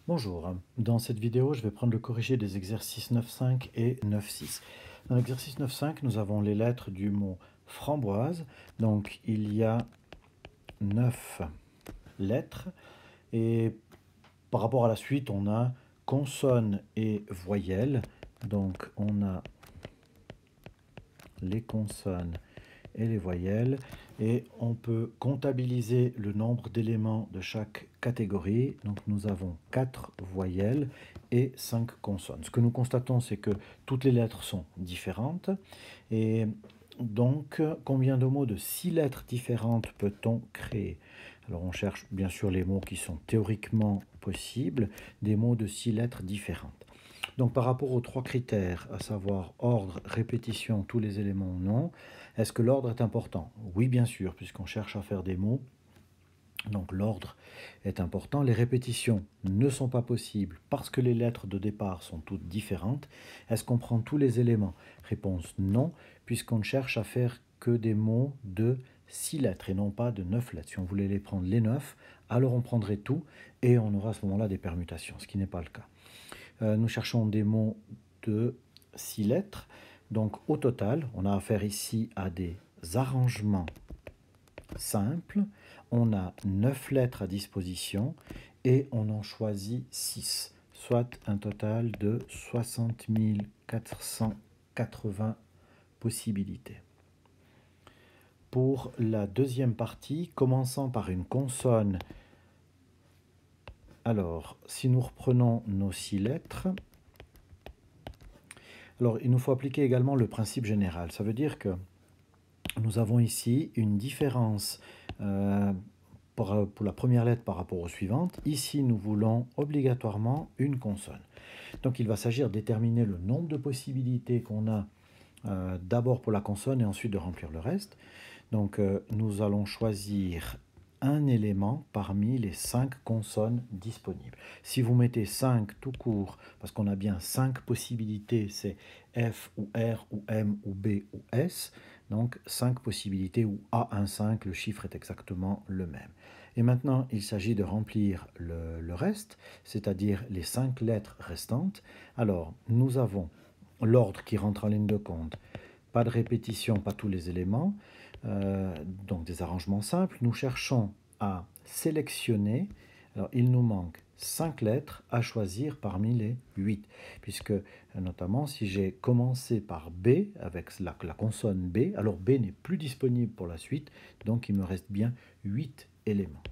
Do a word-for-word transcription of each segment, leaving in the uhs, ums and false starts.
Bonjour, dans cette vidéo je vais prendre le corrigé des exercices neuf cinq et neuf six. Dans l'exercice neuf cinq nous avons les lettres du mot framboise, donc il y a neuf lettres et par rapport à la suite on a consonnes et voyelles, donc on a les consonnes et les voyelles, et on peut comptabiliser le nombre d'éléments de chaque catégorie. Donc nous avons quatre voyelles et cinq consonnes. Ce que nous constatons, c'est que toutes les lettres sont différentes, et donc combien de mots de six lettres différentes peut-on créer? Alors on cherche bien sûr les mots qui sont théoriquement possibles, des mots de six lettres différentes. Donc par rapport aux trois critères, à savoir ordre, répétition, tous les éléments non, est-ce que l'ordre est important? Oui, bien sûr, puisqu'on cherche à faire des mots. Donc l'ordre est important. Les répétitions ne sont pas possibles parce que les lettres de départ sont toutes différentes. Est-ce qu'on prend tous les éléments? Réponse non, puisqu'on ne cherche à faire que des mots de six lettres et non pas de neuf lettres. Si on voulait les prendre les neuf, alors on prendrait tout et on aura à ce moment-là des permutations, ce qui n'est pas le cas. Euh, nous cherchons des mots de six lettres. Donc au total, on a affaire ici à des arrangements simples. On a neuf lettres à disposition et on en choisit six, soit un total de soixante mille quatre cent quatre-vingts possibilités. Pour la deuxième partie, commençant par une consonne. Alors, si nous reprenons nos six lettres, alors il nous faut appliquer également le principe général. Ça veut dire que nous avons ici une différence euh, pour, pour la première lettre par rapport aux suivantes. Ici, nous voulons obligatoirement une consonne. Donc il va s'agir de déterminer le nombre de possibilités qu'on a euh, d'abord pour la consonne et ensuite de remplir le reste. Donc euh, nous allons choisir un élément parmi les cinq consonnes disponibles. Si vous mettez cinq tout court, parce qu'on a bien cinq possibilités, c'est F ou R ou M ou B ou S, donc cinq possibilités, ou A un cinq, le chiffre est exactement le même. Et maintenant, il s'agit de remplir le, le reste, c'est-à-dire les cinq lettres restantes. Alors, nous avons l'ordre qui rentre en ligne de compte, pas de répétition, pas tous les éléments, euh, donc des arrangements simples. Nous cherchons à sélectionner, alors il nous manque cinq lettres à choisir parmi les huit, puisque notamment si j'ai commencé par B avec la, la consonne B, alors B n'est plus disponible pour la suite, donc il me reste bien huit éléments.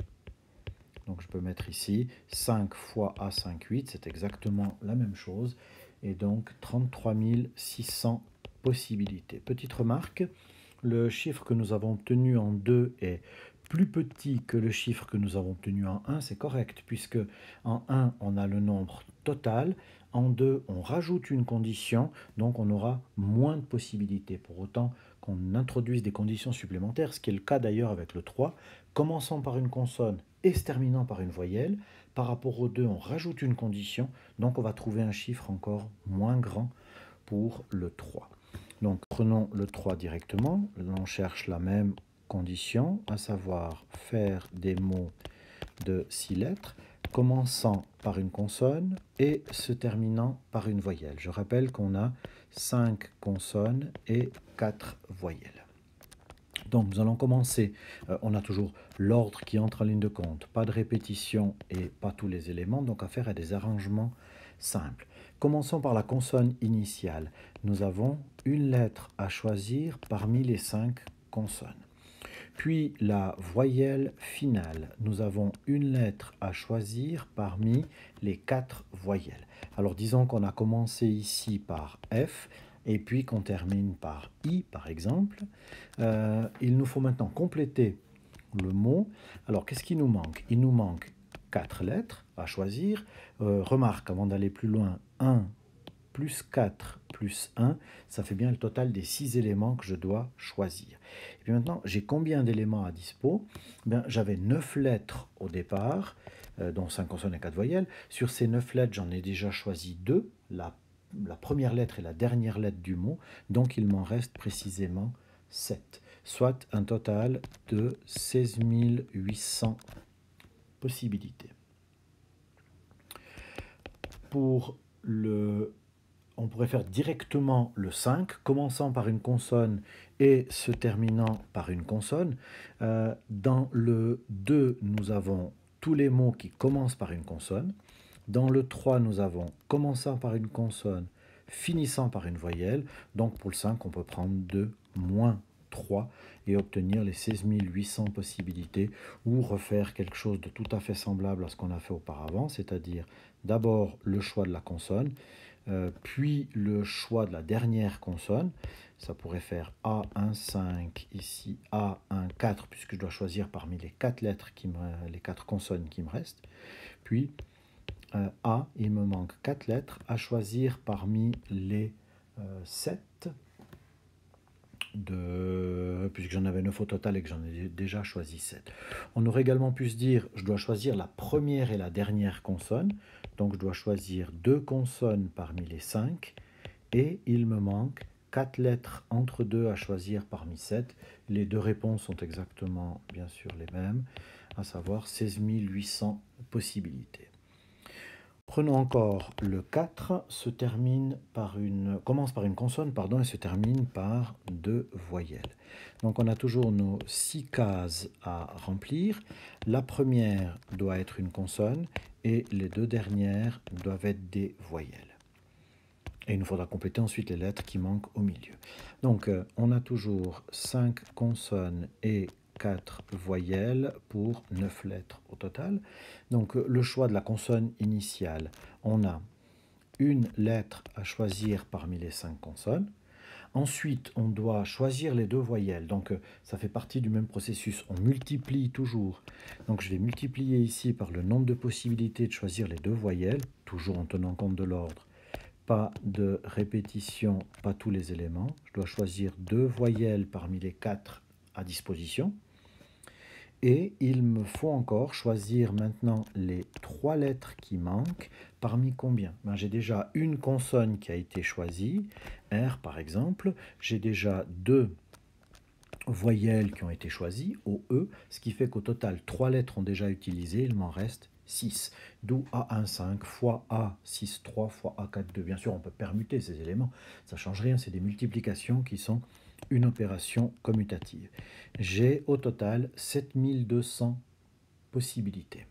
Donc je peux mettre ici cinq fois A cinq, huit, c'est exactement la même chose, et donc trente-trois mille six cents possibilités. Petite remarque, le chiffre que nous avons obtenu en deux est plus petit que le chiffre que nous avons obtenu en un, c'est correct, puisque en un, on a le nombre total, en deux, on rajoute une condition, donc on aura moins de possibilités. Pour autant qu'on introduise des conditions supplémentaires, ce qui est le cas d'ailleurs avec le trois, commençant par une consonne et se terminant par une voyelle. Par rapport au deux, on rajoute une condition, donc on va trouver un chiffre encore moins grand pour le trois. Donc prenons le trois directement, on cherche la même condition, à savoir faire des mots de six lettres, commençant par une consonne et se terminant par une voyelle. Je rappelle qu'on a cinq consonnes et quatre voyelles. Donc nous allons commencer, euh, on a toujours l'ordre qui entre en ligne de compte, pas de répétition et pas tous les éléments, donc affaire à des arrangements simples. Commençons par la consonne initiale. Nous avons une lettre à choisir parmi les cinq consonnes. Puis la voyelle finale. Nous avons une lettre à choisir parmi les quatre voyelles. Alors disons qu'on a commencé ici par F et puis qu'on termine par I par exemple. Euh, il nous faut maintenant compléter le mot. Alors qu'est-ce qui nous manque? Il nous manque quatre lettres à choisir. Euh, remarque, avant d'aller plus loin, un plus quatre plus un, ça fait bien le total des six éléments que je dois choisir. Et puis maintenant, j'ai combien d'éléments à dispo? Bien, j'avais neuf lettres au départ, euh, dont cinq consonnes et quatre voyelles. Sur ces neuf lettres, j'en ai déjà choisi deux, la, la première lettre et la dernière lettre du mot, donc il m'en reste précisément sept, soit un total de seize mille huit cents possibilités. pour le... On pourrait faire directement le cinq, commençant par une consonne et se terminant par une consonne. Euh, dans le deux, nous avons tous les mots qui commencent par une consonne. Dans le trois, nous avons commençant par une consonne, finissant par une voyelle. Donc pour le cinq, on peut prendre deux moins trois et obtenir les seize mille huit cents possibilités, ou refaire quelque chose de tout à fait semblable à ce qu'on a fait auparavant, c'est-à-dire d'abord le choix de la consonne, euh, puis le choix de la dernière consonne. Ça pourrait faire A un cinq, ici A un quatre, puisque je dois choisir parmi les quatre lettres, qui me, les quatre consonnes qui me restent. Puis euh, A, il me manque quatre lettres à choisir parmi les euh, sept, de, puisque j'en avais neuf au total et que j'en ai déjà choisi sept. On aurait également pu se dire, je dois choisir la première et la dernière consonne, donc je dois choisir deux consonnes parmi les cinq, et il me manque quatre lettres entre deux à choisir parmi sept. Les deux réponses sont exactement, bien sûr, les mêmes, à savoir seize mille huit cents possibilités. Prenons encore le quatre, se termine par une, commence par une consonne pardon, et se termine par deux voyelles. Donc on a toujours nos six cases à remplir. La première doit être une consonne et les deux dernières doivent être des voyelles. Et il nous faudra compléter ensuite les lettres qui manquent au milieu. Donc euh, on a toujours cinq consonnes et quatre voyelles pour neuf lettres au total. Donc le choix de la consonne initiale, on a une lettre à choisir parmi les cinq consonnes. Ensuite, on doit choisir les deux voyelles. Donc ça fait partie du même processus. On multiplie toujours. Donc je vais multiplier ici par le nombre de possibilités de choisir les deux voyelles, toujours en tenant compte de l'ordre. Pas de répétition, pas tous les éléments. Je dois choisir deux voyelles parmi les quatre à disposition. Et il me faut encore choisir maintenant les trois lettres qui manquent. Parmi combien? Ben, j'ai déjà une consonne qui a été choisie, R par exemple. J'ai déjà deux voyelles qui ont été choisies, O, E, ce qui fait qu'au total, trois lettres ont déjà utilisé, il m'en reste six. D'où A un cinq fois A six trois fois A quatre deux. Bien sûr, on peut permuter ces éléments, ça ne change rien, c'est des multiplications qui sont une opération commutative. J'ai au total sept mille deux cents possibilités.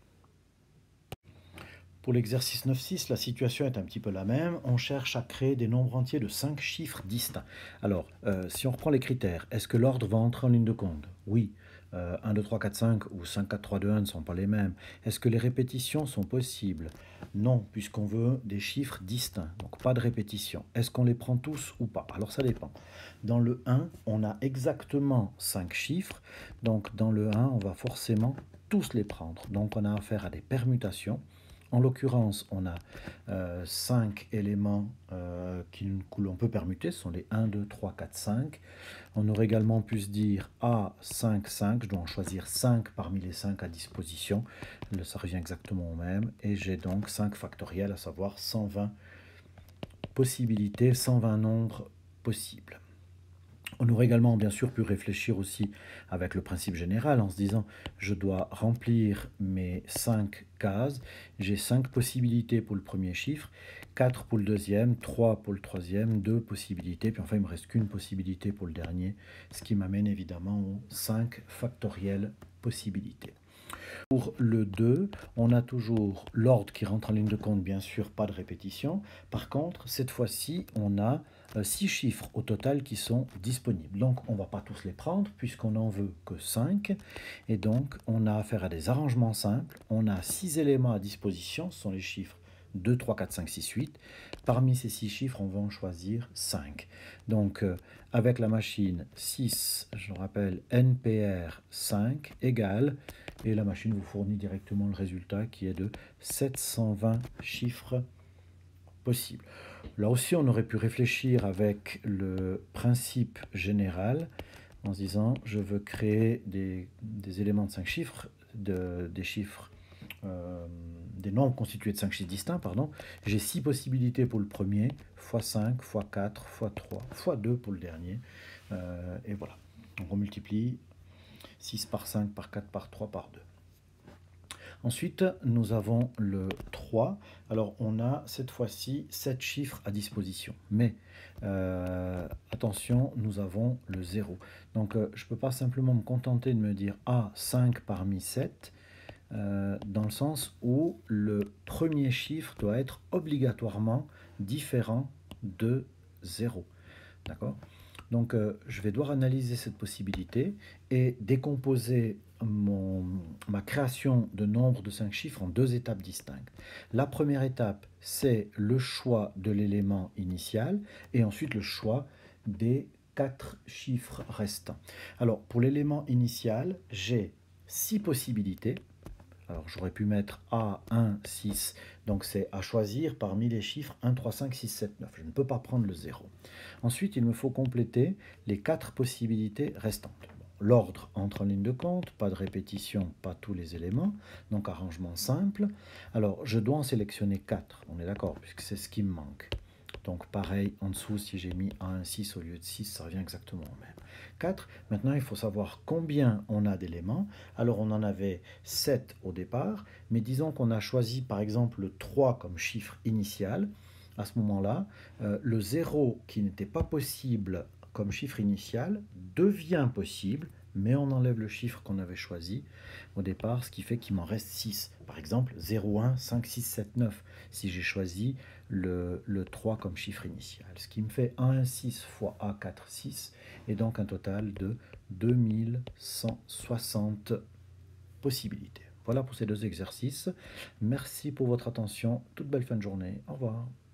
Pour l'exercice neuf six, la situation est un petit peu la même. On cherche à créer des nombres entiers de cinq chiffres distincts. Alors, euh, si on reprend les critères, est-ce que l'ordre va entrer en ligne de compte? Oui. Euh, un, deux, trois, quatre, cinq ou cinq, quatre, trois, deux, un ne sont pas les mêmes. Est-ce que les répétitions sont possibles? Non, puisqu'on veut des chiffres distincts, donc pas de répétition. Est-ce qu'on les prend tous ou pas? Alors ça dépend. Dans le un, on a exactement cinq chiffres, donc dans le un, on va forcément tous les prendre. Donc on a affaire à des permutations. En l'occurrence, on a euh, cinq éléments euh, que l'on peut permuter, ce sont les un, deux, trois, quatre, cinq. On aurait également pu se dire A cinq, cinq, je dois en choisir cinq parmi les cinq à disposition, ça revient exactement au même, et j'ai donc cinq factoriels, à savoir cent vingt possibilités, cent vingt nombres possibles. On aurait également bien sûr pu réfléchir aussi avec le principe général en se disant je dois remplir mes cinq cases, j'ai cinq possibilités pour le premier chiffre, quatre pour le deuxième, trois pour le troisième, deux possibilités, puis enfin il me reste qu'une possibilité pour le dernier, ce qui m'amène évidemment aux cinq factoriels possibilités. Pour le deux, on a toujours l'ordre qui rentre en ligne de compte, bien sûr, pas de répétition. Par contre, cette fois-ci, on a six chiffres au total qui sont disponibles. Donc, on ne va pas tous les prendre puisqu'on n'en veut que cinq. Et donc, on a affaire à des arrangements simples. On a six éléments à disposition, ce sont les chiffres deux, trois, quatre, cinq, six, huit. Parmi ces six chiffres, on va en choisir cinq. Donc, euh, avec la machine six, je rappelle, N P R cinq égale, et la machine vous fournit directement le résultat qui est de sept cent vingt chiffres possibles. Là aussi, on aurait pu réfléchir avec le principe général en se disant je veux créer des, des éléments de cinq chiffres, de, des chiffres, euh, des nombres constitués de cinq chiffres distincts, pardon. J'ai six possibilités pour le premier, fois cinq, fois quatre, fois trois, fois deux pour le dernier. Euh, et voilà. Donc on multiplie six par cinq, par quatre, par trois, par deux. Ensuite, nous avons le trois. Alors, on a cette fois-ci sept chiffres à disposition. Mais, euh, attention, nous avons le zéro. Donc, euh, je ne peux pas simplement me contenter de me dire ah, cinq parmi sept, euh, dans le sens où le premier chiffre doit être obligatoirement différent de zéro. D'accord? Donc, euh, je vais devoir analyser cette possibilité et décomposer mon, ma création de nombre de cinq chiffres en deux étapes distinctes. La première étape, c'est le choix de l'élément initial et ensuite le choix des quatre chiffres restants. Alors, pour l'élément initial, j'ai six possibilités. Alors j'aurais pu mettre A, un, six, donc c'est à choisir parmi les chiffres un, trois, cinq, six, sept, neuf. Je ne peux pas prendre le zéro. Ensuite, il me faut compléter les quatre possibilités restantes. Bon, l'ordre entre en ligne de compte, pas de répétition, pas tous les éléments, donc arrangement simple. Alors je dois en sélectionner quatre, on est d'accord, puisque c'est ce qui me manque. Donc pareil, en dessous, si j'ai mis un, six au lieu de six, ça revient exactement au même. quatre. Maintenant, il faut savoir combien on a d'éléments. Alors, on en avait sept au départ, mais disons qu'on a choisi, par exemple, le trois comme chiffre initial. À ce moment-là, euh, le zéro qui n'était pas possible comme chiffre initial devient possible, mais on enlève le chiffre qu'on avait choisi au départ, ce qui fait qu'il m'en reste six. Par exemple, zéro, un, cinq, six, sept, neuf, si j'ai choisi le, le trois comme chiffre initial. Ce qui me fait un, six fois A, quatre, six, et donc un total de deux mille cent soixante possibilités. Voilà pour ces deux exercices. Merci pour votre attention. Toute belle fin de journée. Au revoir.